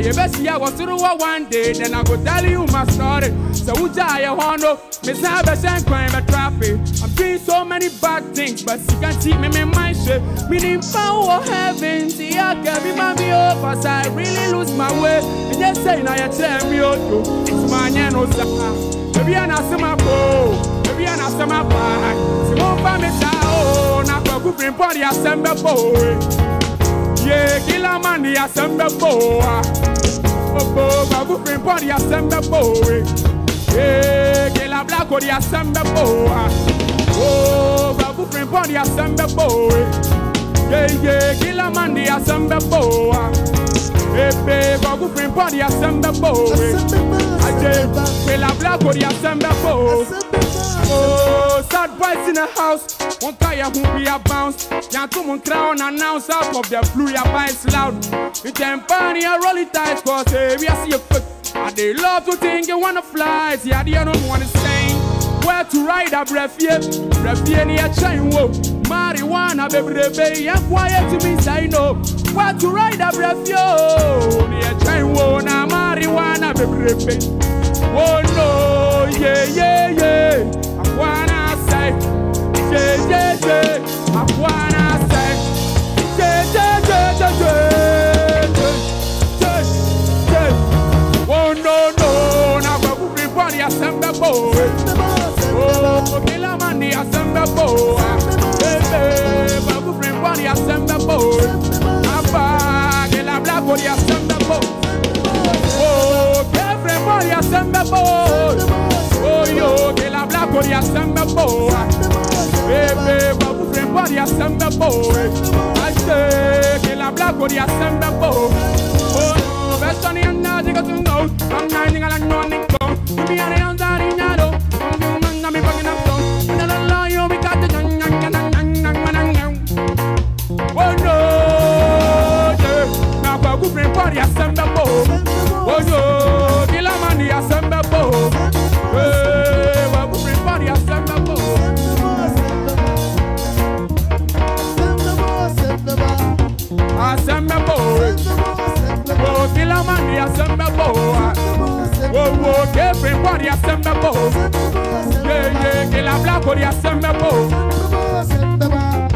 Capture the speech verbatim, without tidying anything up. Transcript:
You best see I was through one day, then I go tell you my story. So who die a hondo, Miss Abbas and crime a traffic. I'm doing so many bad things, but you can't keep me in my shit. Meaning power heaven, see I can be my me cause I really lose my way. And just say now you tell me oh, it's my no saka. Maybe I'm not some bow, maybe I'm not some bag. So won't find me oh, now go bring body assemble boy. Yeah, kill a man the assemble boy. Oh, go bring body assemble boy. Yeah, kill a black or the assemble boy. Oh, go bring body assemble boy. Yeah, yeah, kill a man the assemble boy. Hey, baby, go bring body assemble boy. I just kill a black or the assemble boy. Oh, sad boys in the house. One tire who be a bounce. Young to mon crown announce out of the blue ya bites loud. You can party and roll it tight cause hey, we are see a foot. And they love to think you wanna fly. See I don't wanna say where to ride a breath here. Breath here near chain wo. Marijuana baby baby and quiet to me say no. Where to ride a breath yo. Near chain wo na marijuana baby baby. Oh no, yeah yeah yeah. I wanna say yeah, yeah, yeah. I wanna say, yeah, yeah, yeah, yeah, yeah, yeah, yeah. Oh no, no, now go bring body assemble boy. Oh, kill a man the assemble boy. Baby, go bring body assemble boy. Abba, kill a black body assemble boy. Oh, every body assemble boy. Oh, yo, kill a black body assemble boy. Baby, babu friend body assemble boy. I say, kill a black body assemble boy. Oh, best on the end, I got to know. I'm not even a non go. To be a young daddy, I know. I'm me fucking up so. And I don't lie, you be got the young, young, young, young, young. Oh no, yeah. Now babu friend body assemble boy. Oh no, kill a man the assemble boy. Hey, babu friend body assemble boy. Assemble boy, oh, kill a man, the assemble boy. Oh, oh, everybody assemble boy. Yeah, yeah, kill a black boy, the assemble boy.